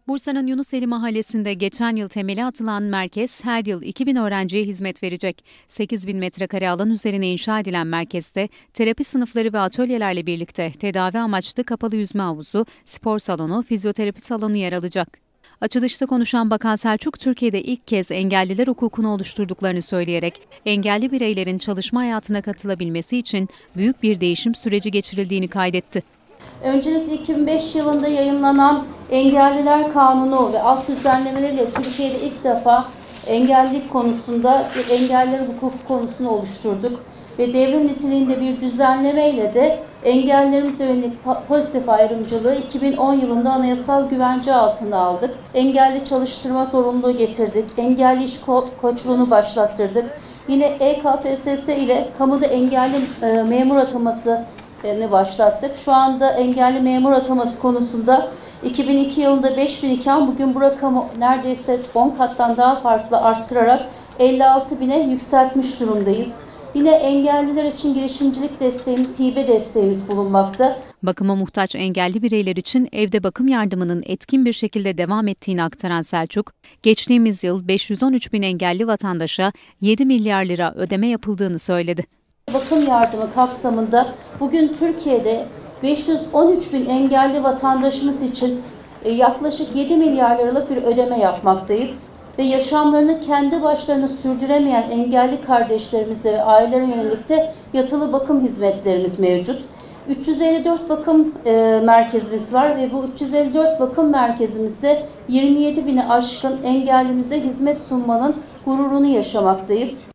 Bursa'nın Yunuseli Mahallesi'nde geçen yıl temeli atılan merkez her yıl 2000 öğrenciye hizmet verecek. 8000 metrekare alan üzerine inşa edilen merkezde terapi sınıfları ve atölyelerle birlikte tedavi amaçlı kapalı yüzme havuzu, spor salonu, fizyoterapi salonu yer alacak. Açılışta konuşan Bakan Selçuk, Türkiye'de ilk kez engelliler hukukunu oluşturduklarını söyleyerek engelli bireylerin çalışma hayatına katılabilmesi için büyük bir değişim süreci geçirildiğini kaydetti. Öncelikle 2005 yılında yayınlanan Engelliler Kanunu ve alt düzenlemeleriyle Türkiye'de ilk defa engellilik konusunda bir engelliler hukuku konusunu oluşturduk. Ve devrim niteliğinde bir düzenlemeyle de engellilerimize yönelik pozitif ayrımcılığı 2010 yılında anayasal güvence altına aldık. Engelli çalıştırma zorunluluğu getirdik. Engelli iş koçluğunu başlattırdık. Yine EKPSS ile kamuda engelli memur ataması başlattık. Şu anda engelli memur ataması konusunda 2002 yılında 5000 iken bugün bu rakamı neredeyse 10 kattan daha fazla arttırarak 56.000'e yükseltmiş durumdayız. Yine engelliler için girişimcilik desteğimiz, hibe desteğimiz bulunmakta. Bakıma muhtaç engelli bireyler için evde bakım yardımının etkin bir şekilde devam ettiğini aktaran Selçuk, geçtiğimiz yıl 513 bin engelli vatandaşa 7 milyar lira ödeme yapıldığını söyledi. Bakım yardımı kapsamında bugün Türkiye'de 513 bin engelli vatandaşımız için yaklaşık 7 milyar liralık bir ödeme yapmaktayız. Ve yaşamlarını kendi başlarına sürdüremeyen engelli kardeşlerimize ve ailelere yönelik de yatılı bakım hizmetlerimiz mevcut. 354 bakım merkezimiz var ve bu 354 bakım merkezimizde 27 bini aşkın engellimize hizmet sunmanın gururunu yaşamaktayız.